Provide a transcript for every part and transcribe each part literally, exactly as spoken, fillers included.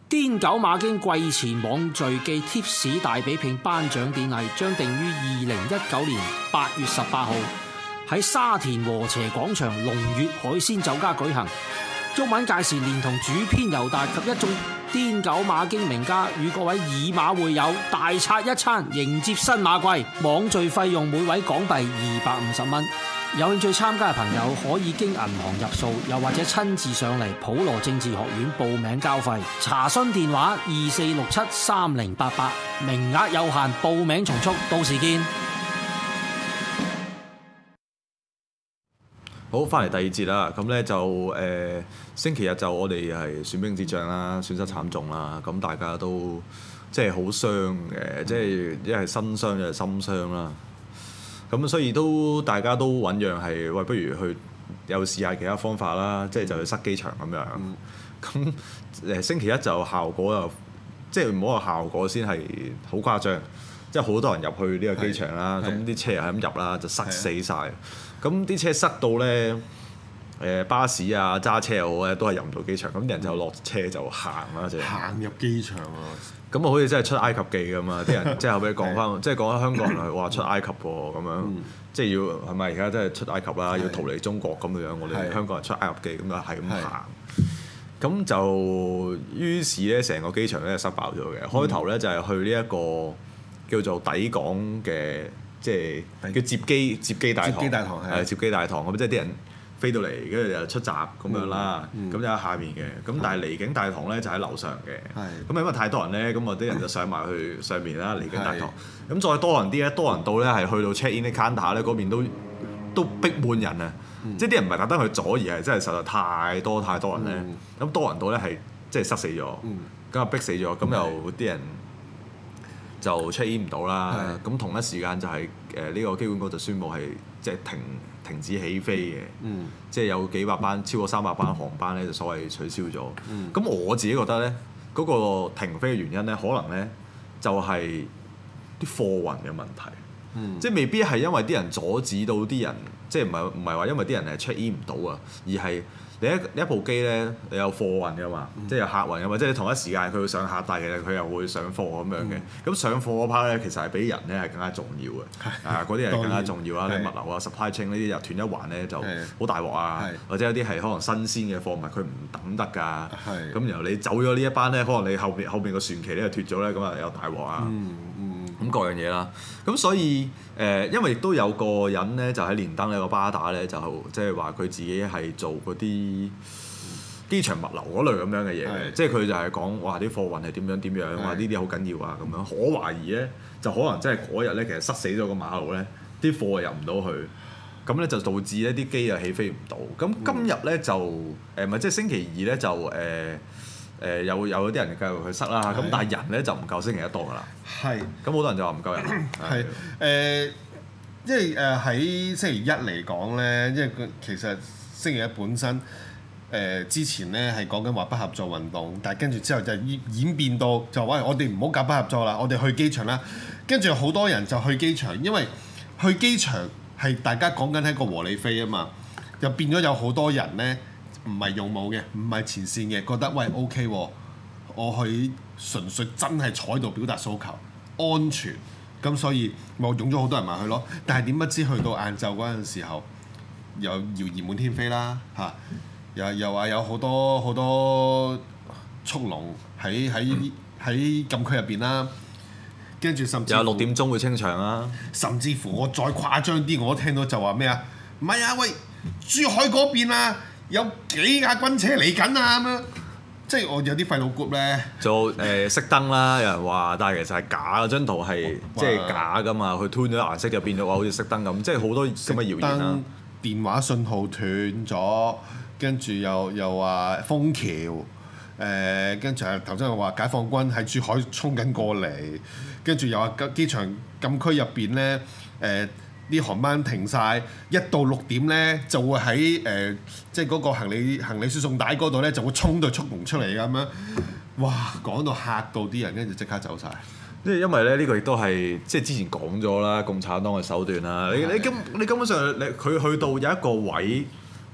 癲狗馬經季前網聚記貼士大比拼頒獎典禮將定於二零一九年八月十八號喺沙田禾輋廣場龍悅海鮮酒家舉行。毓民屆時連同主編尤達及一眾癲狗馬經名家與各位以馬會友大餐一餐，迎接新馬季。網聚費用每位港幣二百五十蚊。有興趣參加嘅朋友可以經銀行入數，又或者親自上嚟普羅政治學院報名交費。查詢電話二四六七三零八八，名額有限，報名從速，到時見。 好，翻嚟第二節啦，咁咧就誒、呃、星期日就我哋係損兵折將啦，損失慘重啦，咁大家都即係好傷嘅，即係一係身傷一係心傷啦。咁所以都大家都醞釀係喂，不如去又試下其他方法啦，即係就去塞機場咁樣。咁誒、嗯、星期一就效果又即係唔好話效果先係好誇張，即係好多人入去呢個機場啦，咁啲車又係咁入啦，就塞死晒。咁啲車塞到咧，誒、呃、巴士啊揸車又好咧，都係入唔到機場。咁啲人就落車就行啦，就行入機場啊！ 咁啊，好似真係出埃及記咁嘛！啲人即係後尾講翻，即係講翻香港人係話出埃及喎咁樣，嗯、即係要係咪而家真係出埃及啦？要逃離中國咁樣，我哋香港人出埃及記咁啊，係咁行。咁就於是咧，成個機場咧塞爆咗嘅。嗯、開頭咧就係去呢一個叫做抵港嘅，即係叫接機接機大堂。接機大堂係接機大堂咁，即係啲人飛到嚟，跟住就出閘咁樣啦。咁就喺下面嘅。咁但係離境大堂咧就喺樓上嘅。咁因為太多人咧，咁我啲人就上埋去上面啦，離境大堂。咁再多人啲咧，多人到咧係去到 check in 啲 counter 咧，嗰邊都都逼滿人啊！即係啲人唔係特登去阻，而係真係實在太多太多人咧。咁多人到咧係即係塞死咗，咁啊逼死咗，咁又啲人就 check in 唔到啦。咁同一時間就係誒呢個機管局就宣布係即係停停止起飛嘅，嗯、即係有幾百班超過三百班航班咧就所謂取消咗。咁、嗯、我自己覺得咧，嗰、嗰個停飛嘅原因咧，可能咧就係啲貨運嘅問題，嗯、即係未必係因為啲人阻止到啲人，即係唔係唔係話因為啲人係 check in 唔到啊，而係你一你一部機咧，你有貨運㗎嘛，嗯、即係有客運㗎嘛，即係同一時間佢會上客，但係其實佢又會上貨咁樣嘅。咁、嗯、上貨嗰 part 咧，其實係比人咧係更加重要嘅。啊，嗰啲係更加重要啊！你物流啊、supply chain 呢啲又斷一環咧就好大鑊啊，或者有啲係可能新鮮嘅貨物佢唔等得㗎。咁然後你走咗呢一班咧，可能你後邊後邊個船期咧就脫咗咧，咁啊有大鑊啊！嗯嗯咁各樣嘢啦，咁所以誒、呃，因為亦都有個人咧，就喺連登呢個巴打咧，就即係話佢自己係做嗰啲機場物流嗰類咁樣嘅嘢嘅，即係佢就係講話啲貨運係點樣點樣，話呢啲好緊要啊咁樣。可懷疑咧，就可能真係嗰日咧，其實塞死咗個馬路咧，啲貨入唔到去，咁咧就導致咧啲機又起飛唔到。咁今日咧就誒咪即係星期二咧就誒。呃誒、呃、有有啲人繼續去塞啦，咁但係人咧就唔夠星期一多㗎啦。係。咁好多人就話唔夠人。係誒，即係誒喺星期一嚟講咧，因為佢其實星期一本身誒、呃、之前咧係講緊話不合作運動，但係跟住之後就演演變到就話我哋唔好搞不合作啦，我哋去機場啦。跟住好多人就去機場，因為去機場係大家講緊係個和理非啊嘛，就變咗有好多人咧。唔係用武嘅，唔係前線嘅，覺得喂 OK 喎，我去純粹真係坐喺度表達訴求，安全，咁所以我湧咗好多人埋去咯。但係點不知去到晏晝嗰陣時候，又謠言滿天飛啦嚇，又又話有好多好多速龍喺喺喺禁區入邊啦，跟住甚至有六點鐘會清場啦。甚至乎我再誇張啲，我都聽到就話咩啊？唔係啊，喂，珠海嗰邊啊！有幾架軍車嚟緊啊咁樣，即係我有啲廢老 group 咧，就誒熄燈啦，有人話，但係其實係假嘅，張圖係即係假㗎嘛，佢 tune 咗顏色就變咗話好似熄燈咁，即係好多咁嘅謠言啦。電話信號斷咗，跟住又又話封橋，誒跟住係頭先又話解放軍喺珠海衝緊過嚟，跟住又話機場禁區入邊咧誒。呃啲航班停晒，一到六點咧就會喺誒、呃，即係嗰個行李行李輸送帶嗰度咧就會衝對速龍出嚟咁樣，哇！講到嚇到啲人，跟住即刻走晒。即係因為咧呢、呢個亦都係即係之前講咗啦，共產黨嘅手段啦。你你根你根本上你佢去到有一個位，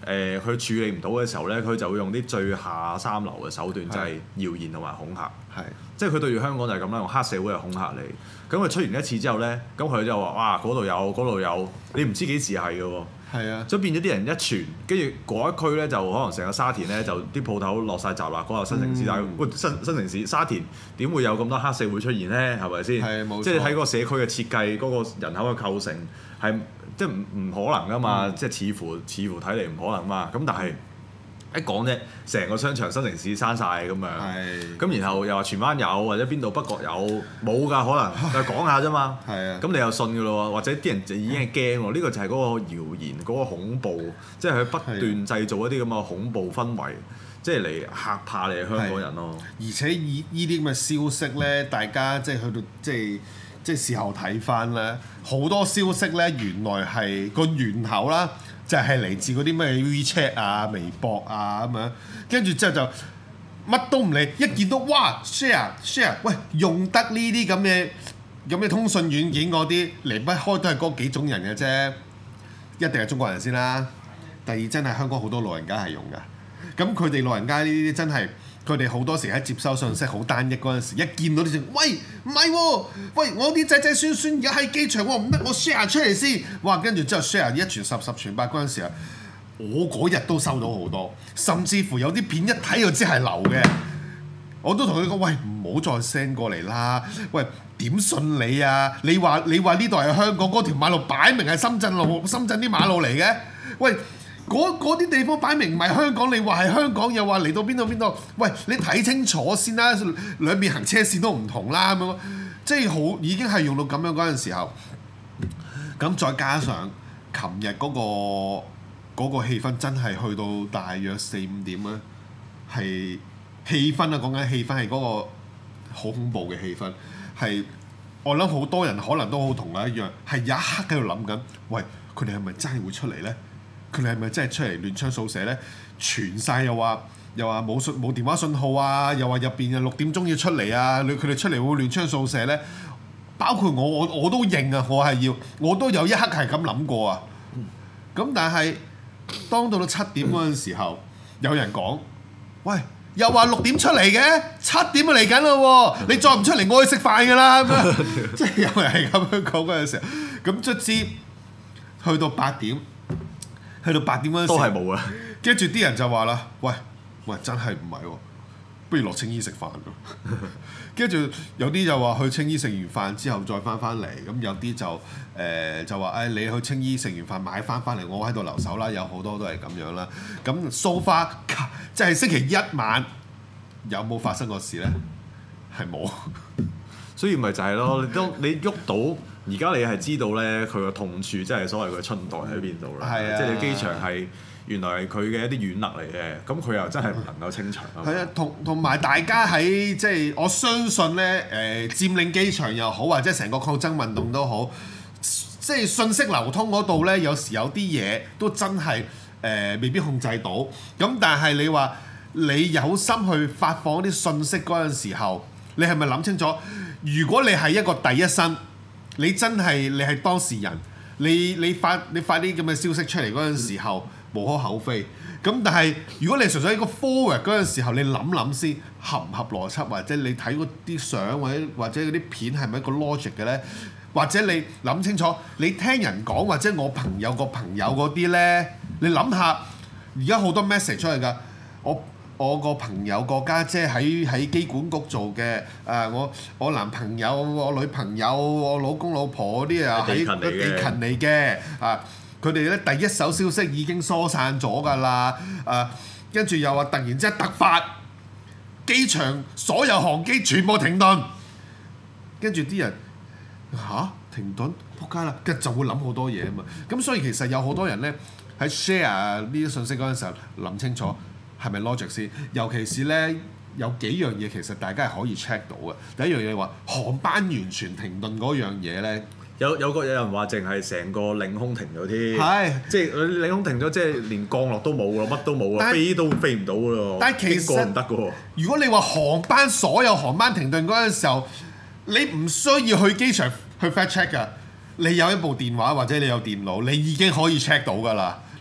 誒佢處理唔到嘅時候咧，佢就會用啲最下三流嘅手段，就係謠言同埋恐嚇。 係， 即係佢對住香港就係咁啦，用黑社會嚟恐嚇你。咁佢出完一次之後咧，咁佢就話：哇，嗰度有，嗰度有，你唔知幾時係嘅喎。係啊，所以變咗啲人一傳，跟住嗰一區咧就可能成個沙田咧就啲鋪頭落晒閘啦，嗰個新城市，但係喂新新城市沙田點會有咁多黑社會出現咧？係咪先？係冇錯。即係你睇嗰個社區嘅設計，嗰、嗰個人口嘅構成係即係唔唔可能噶嘛？嗯、即係似乎似乎睇嚟唔可能嘛。咁但係一講啫，成個商場新城市閂晒咁樣。係。咁然後又話荃灣有，或者邊度北角有，冇㗎可能，就講下啫嘛。係啊。咁你又信㗎咯喎？或者啲人就已經係驚喎。呢、呢個就係嗰個謠言，嗰、嗰個恐怖，即係佢不斷製造一啲咁嘅恐怖氛圍，即係嚟嚇怕你香港人咯。 而且以呢啲咁嘅消息咧，大家即係去到即係即係事後睇翻咧，好多消息咧原來係個源頭啦。就係嚟自嗰啲咩 WeChat 啊、微博啊咁樣，跟住之後就乜都唔理，一見到哇 share share， 喂用得呢啲咁嘅咁嘅通訊軟件嗰啲，離不開都係嗰幾種人嘅啫，一定係中國人先啦。第二真係香港好多老人家係用㗎，咁佢哋老人家呢啲真係。佢哋好多時喺接收信息好單一嗰陣時，一見到呢隻，喂唔係喎，喂我啲仔仔孫孫而家喺機場，我唔得，我 share 出嚟先，哇！跟住之後 share 一傳十，十傳百嗰陣時啊，我嗰日都收到好多，甚至乎有啲片一睇就知係流嘅，我都同佢講，喂唔好再 send 過嚟啦，喂點信你啊？你話你話呢度係香港，嗰條馬路擺明係深圳路，深圳啲馬路嚟嘅，喂。嗰啲地方擺明唔係香港，你話係香港又話嚟到邊度邊度？喂，你睇清楚先啦，兩邊行車線都唔同啦咁樣，即係好已經係用到咁樣嗰陣時候，咁再加上琴日嗰個嗰個氣氛真係去到大約四五點咧，係氣氛啊，講緊氣氛係嗰個好恐怖嘅氣氛，係我諗好多人可能都好同我一樣，係有一刻喺度諗緊，喂，佢哋係咪真係會出嚟咧？佢哋係咪真係出嚟亂槍掃射咧？傳晒又話又話冇信冇電話信號啊！又話入邊啊六點鐘要出嚟啊！佢哋出嚟會亂槍掃射咧？包括我我我都認啊！我係要我都有一刻係咁諗過啊！咁但係當到到七點嗰陣時候，有人講：喂，又話六點出嚟嘅，七點就嚟緊咯喎！你再唔出嚟，我去食飯㗎啦！咁樣即係有人係咁樣講嗰陣時候，咁卒之去到八點。去到八點嗰陣時都係冇啊！跟住啲人就話啦：喂喂，真係唔係喎，不如落青衣食飯咯。跟住有啲就話去青衣食完飯之後再翻翻嚟，咁有啲就誒、呃、就話誒、哎、你去青衣食完飯買翻翻嚟，我喺度留守啦。有好多都係咁樣啦。咁 so far 即係星期一晚有冇發生過事咧？係冇。 所以咪就係咯，你都你喐到。而家你係知道咧，佢個痛處即係所謂嘅春代喺邊度啦。係啊，即係你機場係原來係佢嘅一啲軟肋嚟嘅，咁佢又真係唔能夠清場啊。係啊，同同埋大家喺即係我相信咧，誒、呃、佔領機場又好，或者成個抗爭運動都好，即係信息流通嗰度咧，有時有啲嘢都真係誒、呃、未必控制到。咁但係你話你有心去發放啲信息嗰陣時候，你係咪諗清楚？如果你係一個第一身。你真係你係當事人，你你發你發啲咁嘅消息出嚟嗰陣時候無可厚非。咁但係如果你純粹一個 forward 嗰陣時候，你諗諗先合唔合邏輯，或者你睇嗰啲相或者或者嗰啲片係咪一個 logic 嘅咧？或者你諗清楚，你聽人講或者我朋友個朋友嗰啲咧，你諗下而家好多 message 出嚟㗎，我。我個朋友個家姐喺喺機管局做嘅，誒、呃、我我男朋友、我女朋友、我老公老婆嗰啲啊喺都幾勤嚟嘅，啊佢哋咧第一手消息已經疏散咗㗎啦，誒跟住又話突然之間突發，機場所有航機全部停頓，跟住啲人吓、啊，停頓，仆街啦，跟住就會諗好多嘢啊嘛，咁所以其實有好多人咧喺 share 呢啲信息嗰陣時候諗清楚。係咪 logic 先？尤其是咧有幾樣嘢其實大家係可以 check 到嘅。第一樣嘢話航班完全停頓嗰樣嘢咧，有有個有人話淨係成個領空停咗添，係是即係領空停咗，即係連降落都冇咯，乜都冇啊，但飛都飛唔到咯，但係其實過唔得嘅喎。如果你話航班所有航班停頓嗰陣時候，你唔需要去機場去 fact check 㗎，你有一部電話或者你有電腦，你已經可以 check 到㗎啦。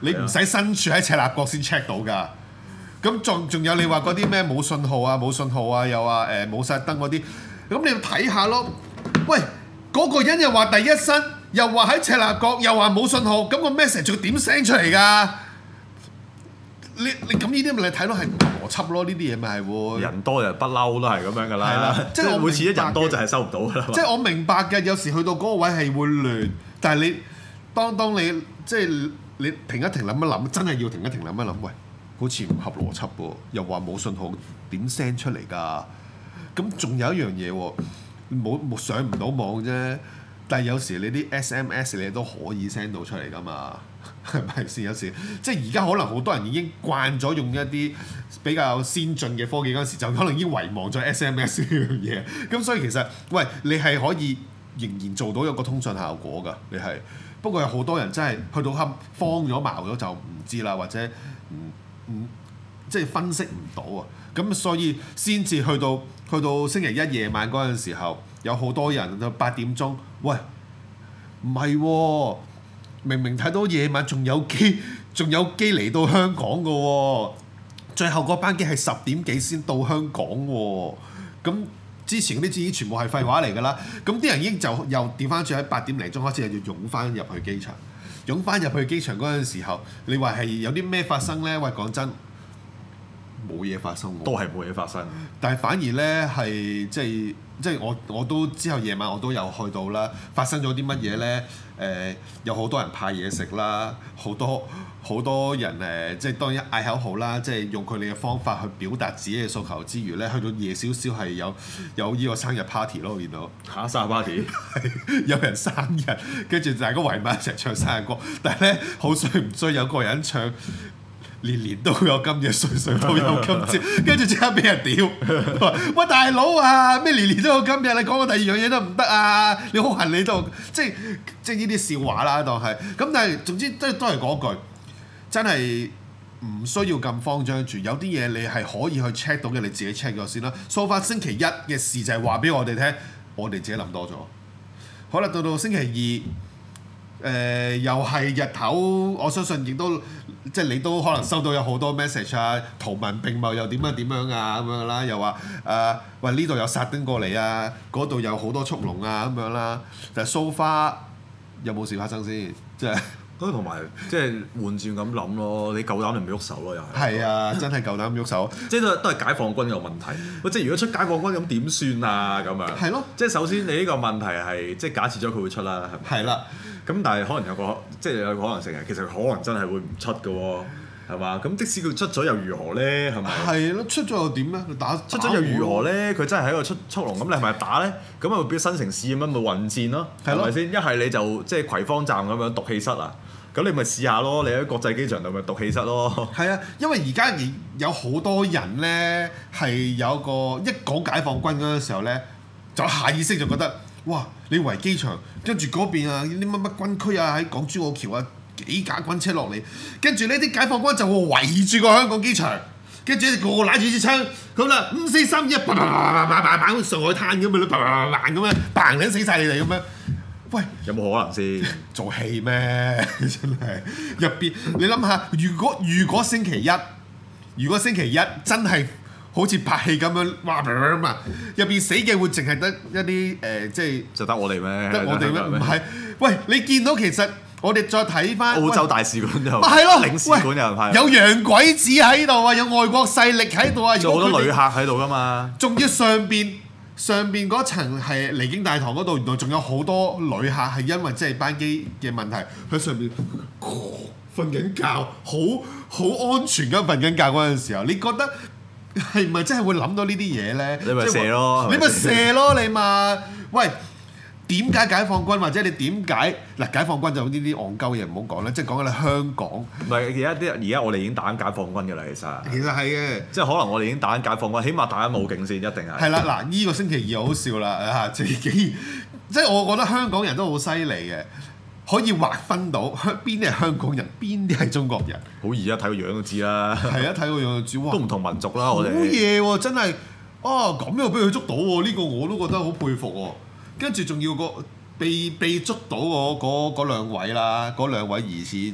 你唔使身處喺赤鱲角先 check 到㗎。咁仲仲有你話嗰啲咩冇信號啊冇信號啊又話誒冇晒燈嗰啲，咁你要睇下咯。喂，嗰、嗰個人又話第一身，又話喺赤鱲角，又話冇信號，咁個 message 仲點 send 出嚟㗎？你你咁呢啲咪你睇到係邏輯咯？呢啲嘢咪係喎。人多就不嬲都係咁樣㗎啦。 係啦，即係每次一人多就係收唔到㗎啦。 即係我明白嘅，有時去到嗰個位係會亂，但係你當當你即係你停一停諗一諗，真係要停一停諗一諗，喂，好似唔合邏輯喎，又話冇信號點 send 出嚟㗎？咁仲有一樣嘢喎，冇冇上唔到網啫。但係有時你啲 S M S 你都可以 send 到出嚟㗎嘛，係咪先？有時即係而家可能好多人已經慣咗用一啲比較先進嘅科技嗰陣時，就可能已經遺忘咗 S M S 呢樣嘢。咁所以其實喂，你係可以仍然做到一個通訊效果㗎。你係不過有好多人真係去到黑慌咗矛咗就唔知啦，或者唔唔即係分析唔到啊。咁所以先至去到去到星期一夜晚嗰陣時候，有好多人到八點鐘，喂，唔係喎，明明睇到夜晚仲有機，仲有機嚟到香港嘅喎，最後嗰班機係十點幾先到香港喎，咁之前嗰啲已經全部係廢話嚟㗎啦，咁啲人已經就又調翻轉喺八點零鐘開始就要湧翻入去機場，湧翻入去機場嗰陣時候，你話係有啲咩發生咧？喂，講真。冇嘢發生喎， 都係冇嘢發生。 但係反而咧係即係即係我我都之後夜晚我都有去到啦，發生咗啲乜嘢咧？誒、呃、有好多人派嘢食啦，好多好多人誒、呃、即係當然嗌口號啦，即係用佢哋嘅方法去表達自己嘅訴求之餘咧，去到夜少少係有有呢個生日 party 咯，我見到嚇生日 party 有人生日，跟住大家圍埋一齊唱生日歌，但係咧好衰唔衰有個人唱。年年都有今日，歲歲都有今朝，跟住即刻俾人屌。喂大佬啊，咩年年都有今日？你講個第二樣嘢都唔得啊！你好恨你度，即係即係呢啲笑話啦，當係。咁但係總之都都係嗰句，真係唔需要咁慌張住。有啲嘢你係可以去 check 到嘅，你自己 check 咗先啦。數翻星期一嘅事就係話俾我哋聽，我哋自己諗多咗。好啦，到到星期二，誒、呃、又係日頭，我相信亦都。即係你都可能收到有好多 message 啊，圖文並茂又點樣點樣啊咁樣啦，又話誒、呃、喂呢度有殺丁過嚟啊，嗰度有好多速龍啊咁樣啦。但係 so far 有冇事發生先？即係咁同埋即係換轉咁諗咯，你夠膽就唔喐手咯又係。 係啊，真係夠膽喐手。 即係都都係解放軍有問題。喂，即係如果出解放軍咁點算啊？咁樣。係咯。 即係首先你呢個問題係即係假設咗佢會出啦，係咪？ 係啦。咁但係可能有個即係有個可能性係，其實可能真係會唔出嘅喎，係嘛？咁即使佢出咗又如何咧？係咪？ 係咯，出咗又點咧？佢打出咗又如何咧？佢真係喺度出速龍，咁你係咪打咧？咁咪變新城市咁樣咪混戰咯？係咪先？一係你就即係葵芳站咁樣毒氣室啊！咁你咪試下咯，你喺國際機場度咪毒氣室咯。係啊，因為而家有好多人咧係有個一講解放軍嗰陣時候咧，就下意識就覺得。哇！你圍機場，跟住嗰邊啊，啲乜乜軍區啊，喺港珠澳橋啊，幾架軍車落嚟，跟住呢啲解放軍就會圍住個香港機場，跟住個個攬住支槍，咁啦，五四三二一，砰砰砰砰砰砰，上海灘咁樣，砰砰砰砰咁樣，砰撚死晒你哋咁樣。喂， 有冇可能先？ 做戲咩？真係入邊，你諗下，如果如果星期一，如果星期一真係。好似拍戲咁樣，哇！入邊死嘅會淨係得一啲誒、呃，即係就得我哋咩？ 得我哋咩？唔係，喂！你見到其實我哋再睇翻澳洲大使館又係咯， 領事館有人派， 有洋鬼子喺度啊，有外國勢力喺度啊， 仲有好多旅客喺度噶嘛。仲要上邊上邊嗰層係離境大堂嗰度，原來仲有好多旅客係因為即係班機嘅問題喺上邊瞓緊覺，好好安全咁瞓緊覺嗰陣時候，你覺得？係咪真係會諗到呢啲嘢咧？ 你咪射咯， 你咪射咯，你嘛？喂，點解解放軍或者你點解嗱解放軍就呢啲戇鳩嘢唔好講咧？即係講緊你香港。唔係而家啲而家我哋已經打緊解放軍㗎啦，其實。 其實係嘅， 即係可能我哋已經打緊解放軍，起碼打緊武警先，一定係。 係啦，嗱，呢個星期二好笑啦嚇，自己即係我覺得香港人都好犀利嘅。可以劃分到邊啲係香港人，邊啲係中國人。 好易啊！睇個樣就知啦。 係啊，睇個樣就知。 都唔同民族啦，我哋。好嘢喎！真係啊，咁又俾佢捉到喎！呢、呢個我都覺得好佩服喎。跟住仲要個被被捉到嗰嗰兩位啦，嗰兩位疑似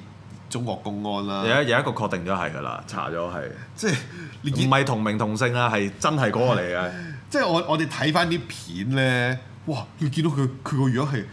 中國公安啦。 有一有一個確定咗係㗎啦，查咗係， 即係唔係同名同姓啦，係真係嗰個嚟嘅。 即係我我哋睇翻啲片咧，哇！你見到佢佢個樣係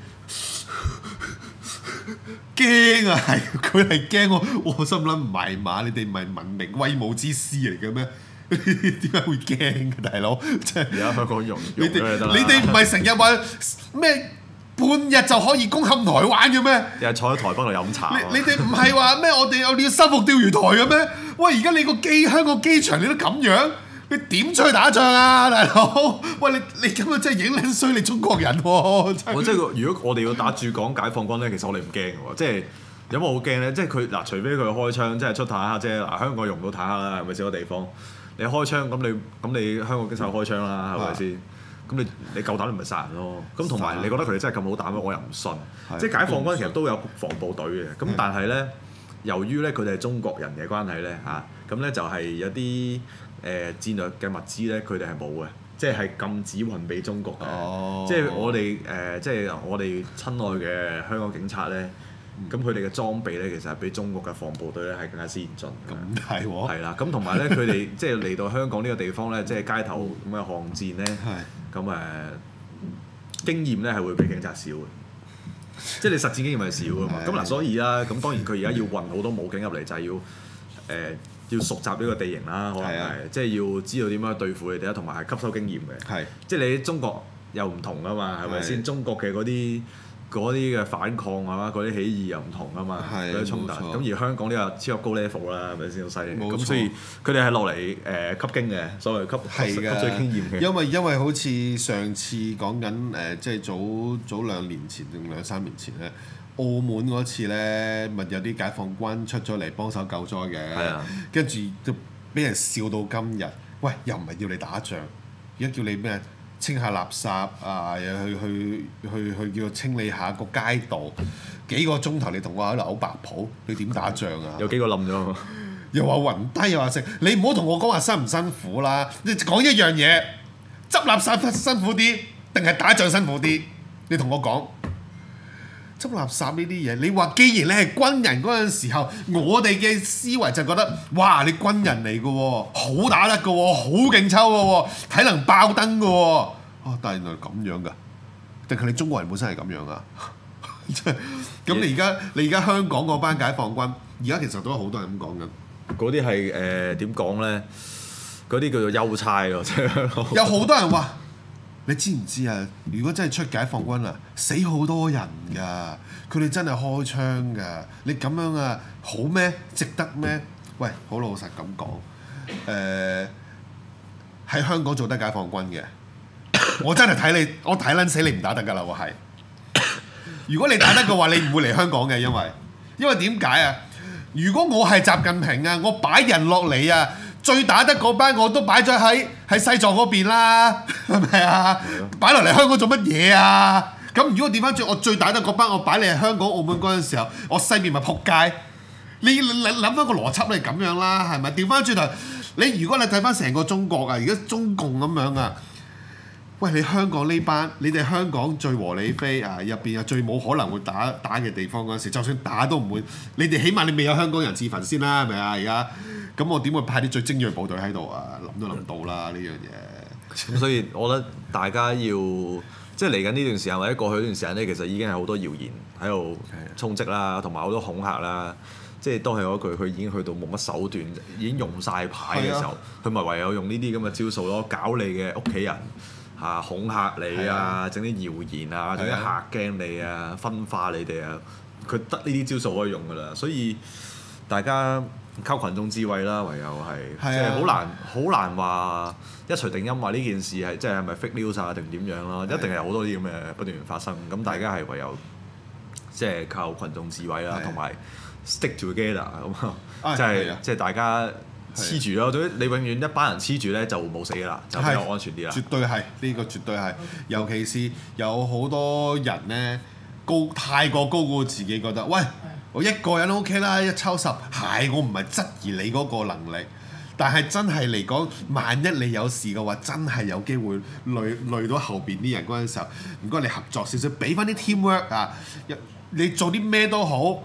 驚啊，係佢係驚我，我心諗唔係嘛？你哋唔係文明威武之師嚟嘅咩？點解會驚嘅大佬？即係而家香港用你哋用你哋唔係成日話咩半日就可以攻陷台灣嘅咩？ 又係坐喺台北度飲茶。 你你哋唔係話咩？我哋我哋要收復釣魚台嘅咩？喂！而家你個機香港機場你都咁樣，你點出去打仗啊，大佬？喂！你你咁樣真係影撚衰你中國人喎！ 我即係如果我哋要打駐港解放軍咧，其實我哋唔驚嘅喎，即係有乜好驚咧？即係佢嗱，除非佢開槍，即係出坦克啫。嗱，香港用唔到坦克啦，係咪少個地方？你開槍咁你咁你香港經手開槍啦，係咪先？咁你你夠膽你咪殺人咯。咁同埋你覺得佢哋真係咁好膽咩？我又唔信。即係解放軍其實都有防暴隊嘅。咁但係咧，由於咧佢哋係中國人嘅關係咧嚇，咁咧就係有啲誒戰略嘅物資咧，佢哋係冇嘅，即係禁止運俾中國嘅。即係我哋誒，即係我哋親愛嘅香港警察咧。咁佢哋嘅裝備咧，其實係比中國嘅防暴隊咧係更加先進。 咁係喎。係啦，咁同埋咧，佢哋即係嚟到香港呢個地方咧，即係街頭咁嘅巷戰咧，咁誒經驗咧係會比警察少嘅。即係你實戰經驗係少㗎嘛。咁嗱，所以啦，咁當然佢而家要運好多武警入嚟，就係要誒要熟習呢個地形啦，可能係即係要知道點樣對付你哋啦，同埋係吸收經驗嘅。係。即係你中國又唔同啊嘛，係咪先？中國嘅嗰啲。嗰啲嘅反抗係嘛，嗰啲起義又唔同啊嘛，嗰啲衝突。咁而香港呢個超級高 level 啦，係咪先好犀利？咁所以佢哋係落嚟誒吸經嘅，所謂吸吸吸取經驗嘅。 因為因為好似上次講緊誒，即係早早兩年前定兩三年前咧，澳門嗰次咧，咪有啲解放軍出咗嚟幫手救災嘅，跟住就俾人笑到今日。喂，又唔係要你打仗，而家叫你咩？清下垃圾啊！又去去去去叫清理下個街道，幾個鐘頭你同我喺度嘔白泡，你點打仗啊？ 有幾個冧咗， 又話暈低又話食，你唔好同我講話辛唔辛苦啦！你講一樣嘢，執垃圾辛苦啲，定係打仗辛苦啲？你同我講執垃圾呢啲嘢，你話既然你係軍人嗰陣時候，我哋嘅思維就覺得，哇！你軍人嚟嘅喎，好打得嘅喎，好勁抽嘅喎，體能爆燈嘅喎，啊！但係原來咁樣㗎，定係你中國人本身係咁樣啊？咁你而家你而家香港嗰班解放軍，而家其實都有好多人咁講緊。 嗰啲係誒點講咧？嗰啲叫做優差喎，即係有好多人話。你知唔知啊？如果真係出解放軍啊，死好多人㗎，佢哋真係開槍㗎。你咁樣啊，好咩？值得咩？喂，好老實咁講，誒、呃、喺香港做得解放軍嘅，我真係睇你，我睇撚死你唔打得㗎啦！我係，如果你打得嘅話，你唔會嚟香港嘅，因為因為點解啊？如果我係習近平啊，我擺人落嚟啊！最打得嗰班我都擺咗喺喺西藏嗰邊啦，係咪啊？擺落嚟香港做乜嘢啊？咁如果調翻轉，我最打得嗰班我擺你喺香港、澳門嗰陣時候，我西面咪撲街？你你諗翻個邏輯，你咁樣啦，係咪？調翻轉頭，你如果你睇翻成個中國啊，而家中共咁樣啊，喂，你香港呢班，你哋香港最和理非啊，入邊啊最冇可能會打打嘅地方嗰陣時，就算打都唔會，你哋起碼你未有香港人自焚先啦，係咪啊？而家。咁我點會派啲最精鋭部隊喺度啊？諗都諗到啦呢樣嘢。 咁所以我覺得大家要即係嚟緊呢段時間或者過去呢段時間咧，其實已經係好多謠言喺度充斥啦，同埋好多恐嚇啦。即係都係嗰句，佢已經去到冇乜手段，已經用晒牌嘅時候，佢咪、啊、唯有用呢啲咁嘅招數咯，搞你嘅屋企人嚇，恐嚇你啊，整啲謠言啊，整啲嚇驚你啊，分化你哋啊，佢得呢啲招數可以用㗎啦。所以大家靠群眾智慧啦，唯有係，即係好難好難話一錘定音話呢件事係即係係咪 fake news 啊定點樣咯？一定係有好多啲咁嘅不斷發生。咁大家係唯有即係靠群眾智慧啦，同埋 stick together 咁，即係即係大家黐住咯。總之你永遠一班人黐住咧就冇死㗎啦，就比較安全啲啦。 絕對係呢個絕對係，尤其是有好多人咧高太過高估自己，覺得喂。我一個人 OK 啦，一抽十，係我唔係質疑你嗰個能力，但係真係嚟講，萬一你有事嘅話，真係有機會累累到後邊啲人嗰陣時候，唔該你合作少少，俾翻啲 teamwork 啊，你做啲咩都好，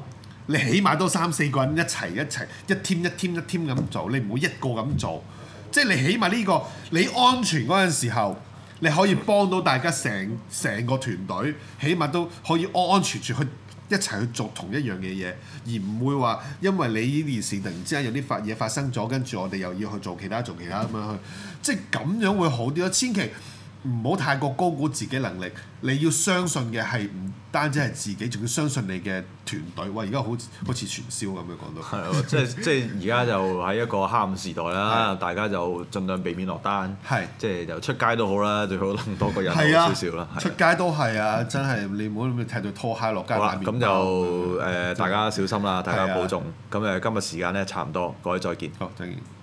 你起碼都三四個人一齊一齊一 team 一 team 一 team 咁做，你唔好一個咁做。即係你起碼呢個你安全嗰陣時候，你可以幫到大家成成個團隊，起碼都可以安安全全去一齊去做同一樣嘅嘢，而唔會話因為你呢件事突然之間有啲發嘢發生咗，跟住我哋又要去做其他做其他咁樣去，即係咁樣會好啲咯。千祈唔好太過高估自己能力，你要相信嘅係唔單止係自己，仲要相信你嘅團隊。哇！而家好好似傳銷咁樣講到。 係喎，即係即係而家就喺一個黑暗時代啦，大家就盡量避免落單。係，即係就出街都好啦，最好能多個人好少少啦。出街都係啊，真係你唔好咁踢對拖鞋落街。好啦， 咁就誒大家小心啦，大家保重。咁誒今日時間咧差唔多，各位再見。 好，再見。